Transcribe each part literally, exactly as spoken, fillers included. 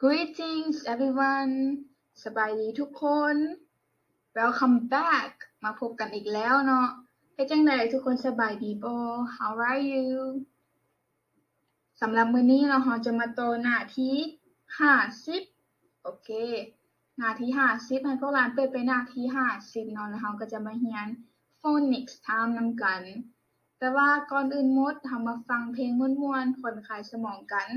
Greetings everyone สบายดีทุกคน Welcome back มาพบกันอีกแล้วเนาะเป็นจังไดทุกคนสบายดีบ่ How are you สำหรับมื้อนี้เนาะเราจะมาต่อหน้าที่ห้าสิบโอเคหน้าที่ห้าสิบให้พวกเราเปิดไปหน้าที่ห้าสิบเนาะแล้วเราก็จะมาเรียน Phonics Time นำกันแต่ว่าก่อนอื่นหมดเรามาฟังเพลงม่วนๆผ่อนคลายสมองกัน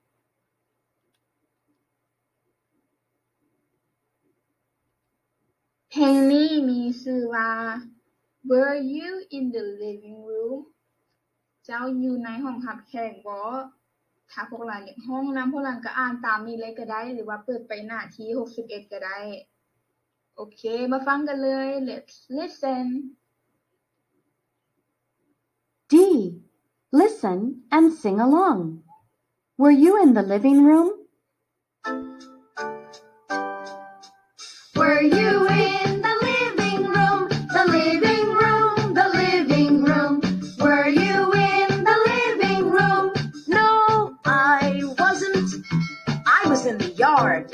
เพลงนี้มีชื่อว่า Were you in the living room เจ้าอยู่ในห้องรับแขกบ่ถ้าพวกเราอยากร้องนำพวกเราก็อ่านตามนี้เลยก็ได้หรือว่าเปิดไปหน้าที่หกสิบเอ็ดก็ได้โอเคมาฟังกันเลย Let's listen D. Listen and sing along. Were you in the living room? Were you in the living room? The living room, the living room. Were you in the living room? No, I wasn't. I was in the yard.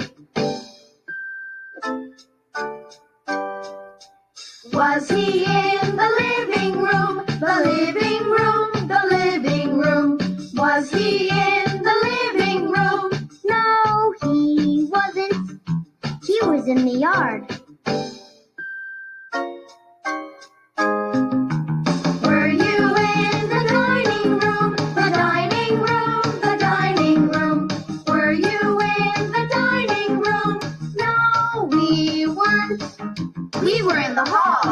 Was he in the living room? The living room, the living room. Was he in the living room? No, he wasn't. He was in the yard. Were you in the dining room? The dining room, the dining room. Were you in the dining room? No, we weren't. We were in the hall.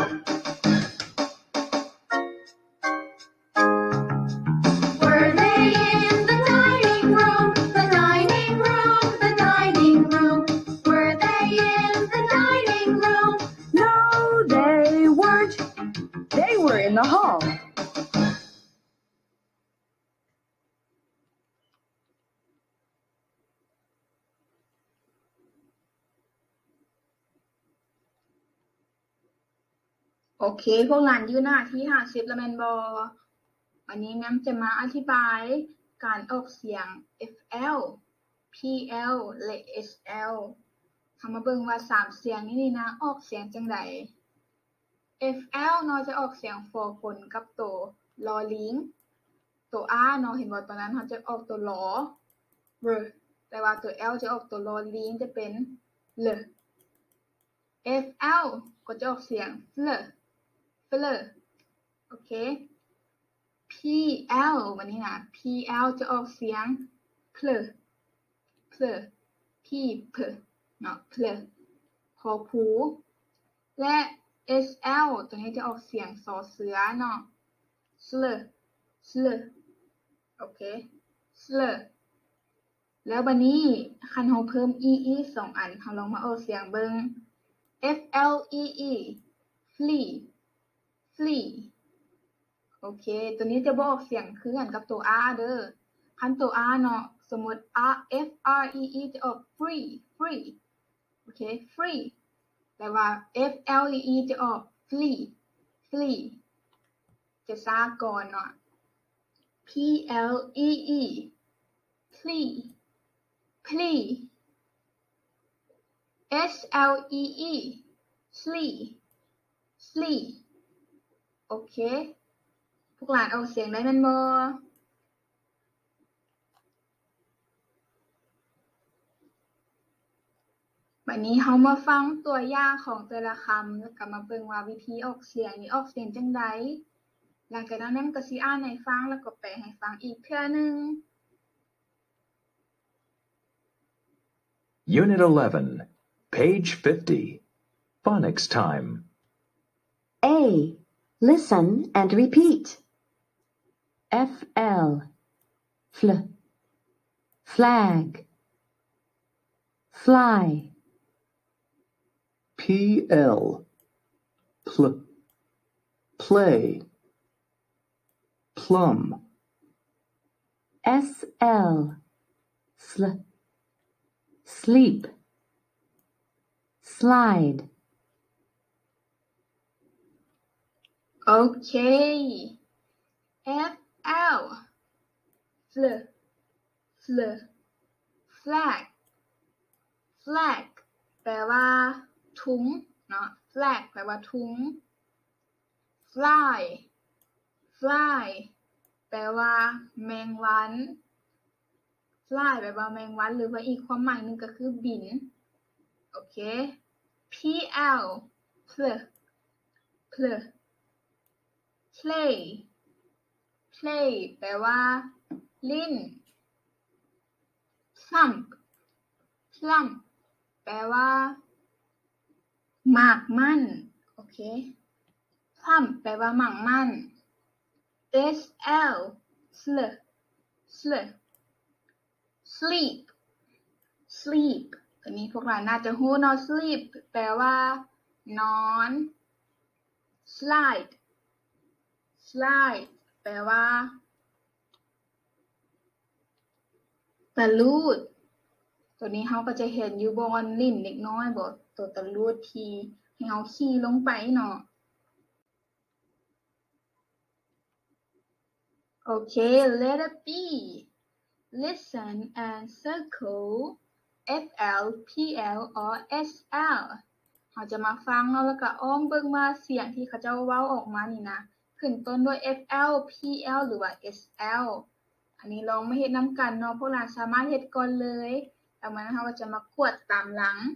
Were they in the dining room? The dining room, the dining room. Were they in the dining room? No, they weren't. They were in the hall. โอเคพวกหลานอยู่หน้าที่ห้าสิบแล้วแม่นบ่วันนี้แม่มจะมาอธิบายการออกเสียง เอฟ แอล พี แอล และ เอส แอล เฮามาเบิ่งว่าสามเสียงนี้นี่นะออกเสียงจังได๋ เอฟ แอล เนาะจะออกเสียงฟอคนกับตัวลอลิงตัว R เนาะเห็นบ่ตอนนั้นเฮาจะออกตัวลอ r แต่ว่าตัว L จะออกตัวลอลิงจะเป็น l เอฟ แอล ก็จะออกเสียง fl fl โอเค พี แอล วันนี้นะ พี แอล จะออกเสียง pl pl p p เนาะ pl พอผูและ เอส แอล ตัวนี้จะออกเสียงสอเสือเนาะ sl sl โอเค sl แล้วบัดนี้คันเฮาเพิ่ม ee สองอันเฮาลองมาออกเสียงเบิ่ง F L E E flee flee โอเคตัวนี้จะบ่ออกเสียงคือกันกับตัว R เด้อคันตัว R เนาะสมมุติ R F R E E จะออก free free โอเค free แต่ว่า F L E E จะออก flee flee จะซาก่อนเนาะ P L E E plea plea S L E E slee slee โอเคพวกหลานออกเสียงได้แม่นบ่บัดนี้เฮามาฟังตัวอย่างของแต่ละคำแล้วก็มาเบิ่งว่าวิธีออกเสียงนี่ออกเสียงจังได๋หลังจากนั้นแม่ก็สิอ่านให้ฟังแล้วก็แปลให้ฟังอีกเทื่อนึง Unit eleven, page fifty. Phonics time. A. Listen and repeat. F L fl flag fly P L pl play plum S L sl sleep slide Okay F L fl fl flag flag แปลว่าถุงเนาะ flag แปลว่าถุง fly fly แปลว่าแมงวัน fly แปลว่าแมงวันหรือว่าอีกความหมายหนึ่งก็คือบินโอเค pl pl pl play play แปลว่าลิ้น plump plump แปลว่าหมากมั่นโอเค plump แปลว่าหมากมั่น sl sl sl sleep sleep อันนี้พวกเราน่าจะรู้เนาะ sleep แปลว่านอน slide slide แปลว่าตะลูดตัวนี้เราก็จะเห็นอยู่บนลิ้นเด็กน้อยบ่ตัวตะลูดที่ให้เราขี่ลงไปเนาะโอเค letter B listen and circle F L P L or S L เราจะมาฟังเนาะแล้วก็อ้อมเบิ่งว่าเสียงที่เขาเจ้าเว้าออกมานี่นะขึ้นต้นด้วย F L P L หรือว่า S L อันนี้ลองมาเฮ็ดนำกันเนาะพวกเราสามารถเฮ็ดก่อนเลยแล้วมันเราก็จะมากวดตามหลัง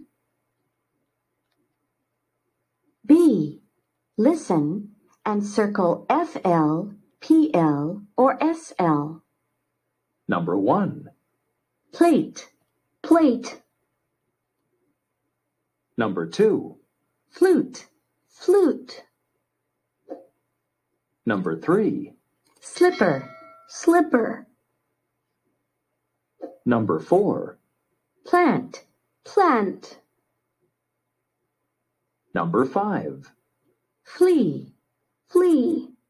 B. Listen and circle F L, P L, or S L. Number one. Plate, plate. Number two. Flute, flute. Number three. Slipper, slipper. Number four. Plant, plant. Number five. Flea, flea.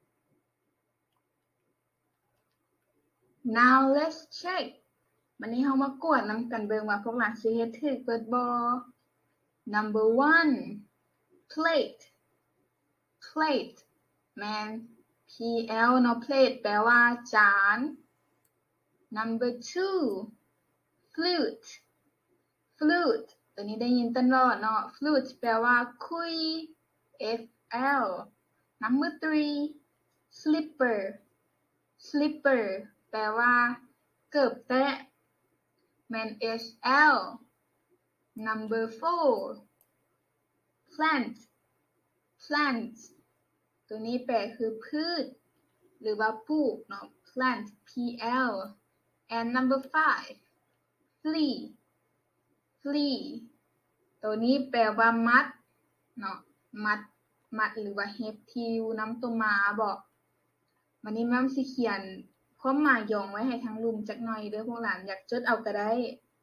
Now let's check วันนี้เรามากวดนำกันเบิ่งว่าพวกเราสิเฮ็ดถูกเบิดบ่ Number one plate plate แม่น P L เนาะ plate แปลว่าจาน Number two flute flute ตัวนี้ได้ยินตลอดเนาะ flute แปลว่าคุย F L Number three slipper slipper แปลว่าเกือบแตะแม่น S L Number four plant plant ตัวนี้แปลคือพืชหรือว่าปลูกเนาะ plant P L and number five flea flea ตัวนี้แปลว่ามัดเนาะมัดมัดหรือว่าเห็บที่อยู่นำตัวมาบอกวันนี้แม่มสิเขียนความหมายยองไว้ให้ทางลุมจักหน่อยเด้อพวกหลานอยากจดเอาก็ได้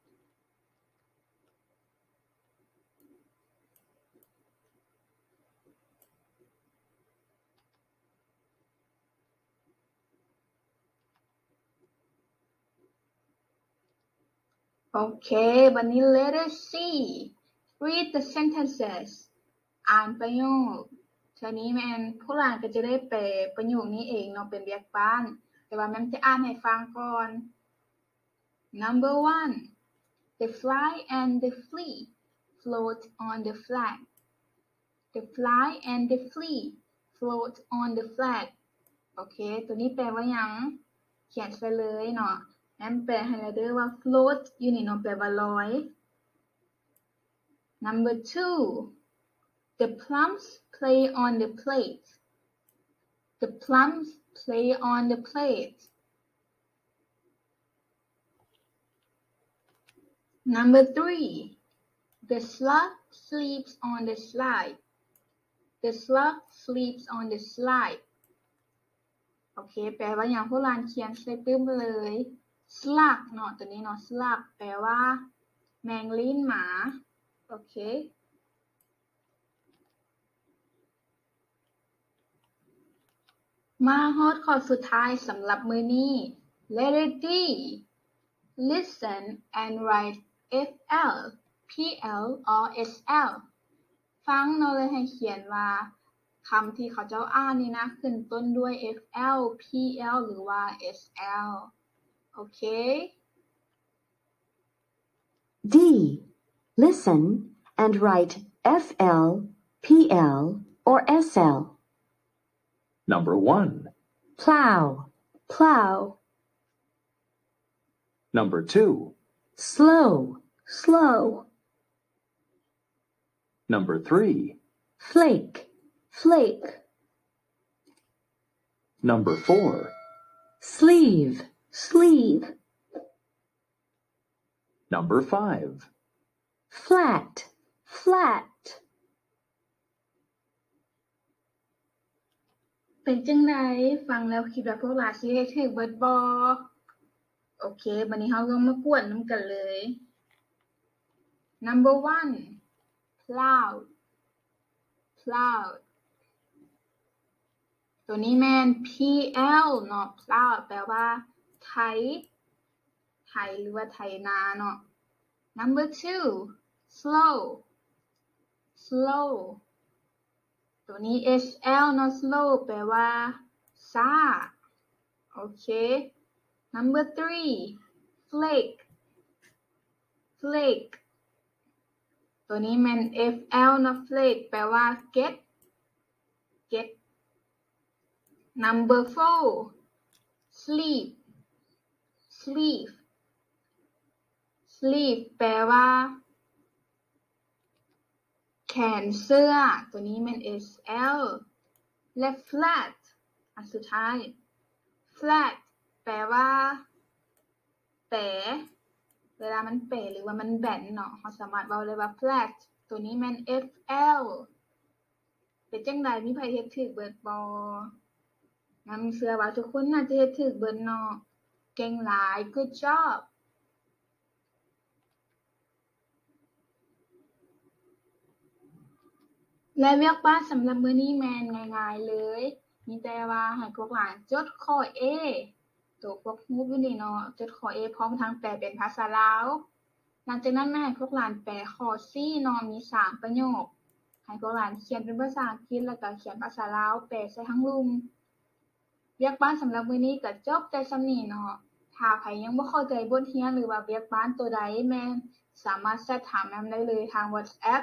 โอเควันนี้ letter C read the sentences อ่านประโยคทีนี้แม่นพวกหลานก็จะได้แปลประโยคนี้เองเนาะเป็นเรียกบ้านแต่ว่าแม่จะอ่านให้ฟังก่อน Number one The fly and the flea float on the flag The fly and the flea float on the flag โอเคตัวนี้แปลว่าหยังเขียนไปเลยเนาะแม่แปลให้แล้วเด้อว่า float อยู่นี่เนาะแปลว่าลอย Number two The plums play on the plate The plums play on the plate Number three The slug sleeps on the slide The slug sleeps on the slide โอเคแปลว่าอย่างพวกเราเขียนใส่ตึ้มเลย slug เนาะตัวนี้เนาะ slug แปลว่าแมงลิ้นหมาโอเคมาฮอดข้อสุดท้ายสำหรับมื้อนี้ Letter D Listen and write F L P L or S L ฟังเนาะเลยให้เขียนว่าคำที่เขาเจ้าอ่านนี่นะขึ้นต้นด้วย F L P L หรือว่า S L โอเค D. Listen and write F L, P L, or S L. Number one. Plow, plow, Number two. slow, slow, Number three. flake, flake, Number four. sleeve, sleeve, Number five. flat, flat เป็นจังไดฟังแล้วคิดว่าพวกหลานสิเฮ็ดถูกเบิดบ่โอเคบัดนี้เฮาก็มากวนนำกันเลย Number one cloud cloud ตัวนี้แม่น P L เนาะ cloud แปลว่าไถไถหรือว่าไถนาเนาะ Number two slow slow ตัวนี้ S L เนาะ slow แปลว่าช้าโอเค Number three flake flake ตัวนี้แม่น F L เนาะ flake แปลว่าเก็ดเก็ด Number four sleep sleeve sleeve แปลว่าแขนเสื้อตัวนี้มัน S L และ flat อันสุดท้าย flat แปลว่าแป๋เวลามันเป๋หรือว่ามันแบนเนาะเราสามารถเว้าได้ว่า flat ตัวนี้มัน F L เป็นจังไดมีไผเฮ็ดถูกเบิดบ่นำเชื่อว่าทุกคนน่าจะเฮ็ดถูกเบิดเนาะเก่งหลาย good jobและเวียกบ้านสำหรับมื้อนี้แม่นง่ายๆเลยมีแต่ว่าให้พวกหลานจดข้อ A ตัวพวกรูปอยู่นี่เนาะจดข้อ A พร้อมทั้งแปลเป็นภาษาลาวหลังจากนั้นแม่ให้พวกหลานแปลข้อ C เนาะมีสามประโยคให้พวกหลานเขียนเป็นภาษาอังกฤษแล้วก็เขียนภาษาลาวแปลใส่ทั้งรุมเวียกบ้านสำหรับมื้อนี้ก็จบแต่ส่ำนี้เนาะถ้าใครยังบ่เข้าใจบทเรียนหรือว่าเวียกบ้านตัวใดแม่นสามารถแชตถามแม่ได้เลยทาง WhatsApp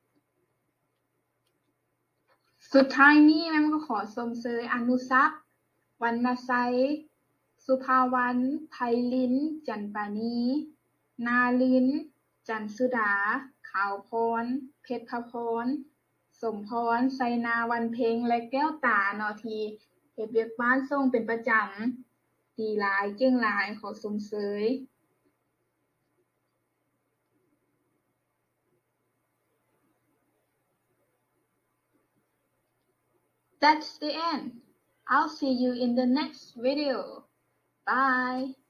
สุดท้ายนี้แม่ก็ขอชมเชยอนุศักดิ์วรรณไสยสุภาวรรณไพลินจันปานีนาลินจันสุดาขาวพรเพชรพพรสมพรไสนาวันเพ็งและแก้วตาเนาะที่เฮ็ดเวียกบ้านส่งเป็นประจำดีหลายเก่งหลายขอชมเชยThat's the end. I'll see you in the next video. Bye.